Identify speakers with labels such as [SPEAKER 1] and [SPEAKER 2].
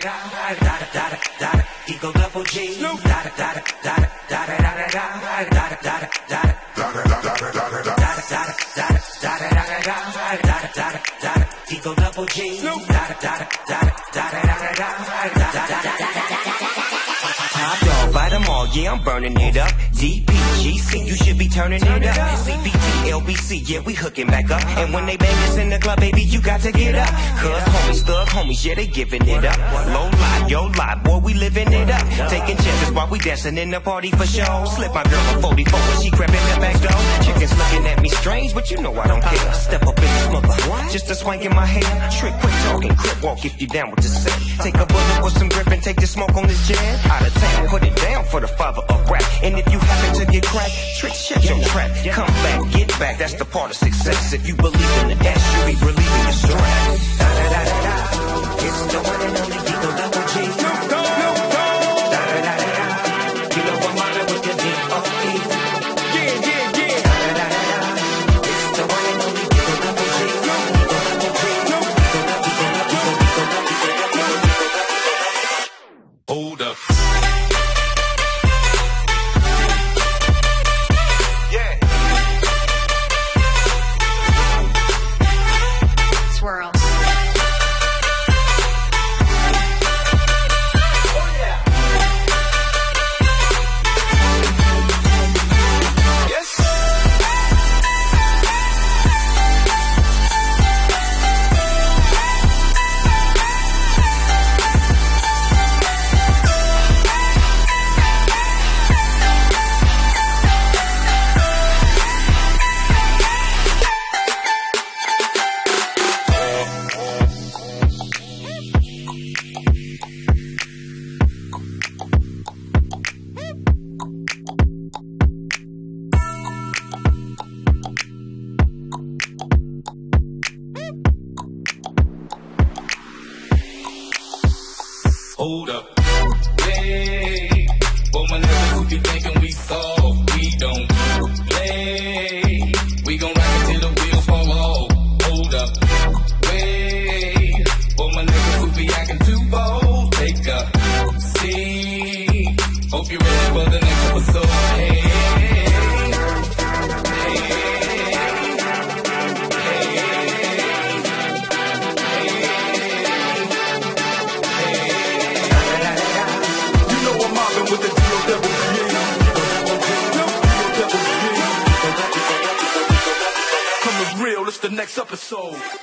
[SPEAKER 1] Eagle Double G. Eagle Double G. Top dog, by them all, yeah, I'm burning it up. DPGC, you should be turning it up. CPT, LBC, yeah, we hooking back up. And when they bang us in the club, baby, you got to get up. Cause homies, thug homies, yeah, they giving it up. Low lie, yo lie, boy, we living it up. Taking chances while we dancing in the party for show. Slip my girl a 44 when she crept in the back door. Chickens looking at me strange, but you know I don't care. Step up in the smoker, just a swank in my hair. Trick, quick talking, crip walk if you down with the set. Take a bullet with some grip and take the smoke on this jam. Out of town, put it down for the father of rap. And if you happen to get cracked, trick, shut your trap. Come back, get back, that's the part of success. If you believe in the dash, you'll be relieving your stress. Da da da da da, it's the one and only Eagle Double G. Da da da da da, you know I'm mobbing with the D.O.E. Yeah, yeah, yeah. Da da da da da, it's the one and only Eagle Double G.
[SPEAKER 2] Hold up.
[SPEAKER 3] Swirl.
[SPEAKER 2] Hold up. Hey, for my niggas who be thinking we soft, we don't play. We gon' rock it till the wheels fall off. Hold up. Wait, for my niggas who be acting too bold, take a seat. Hope you're ready for the next episode. Hey.
[SPEAKER 4] With the D.O.E. Coming real, it's the next episode.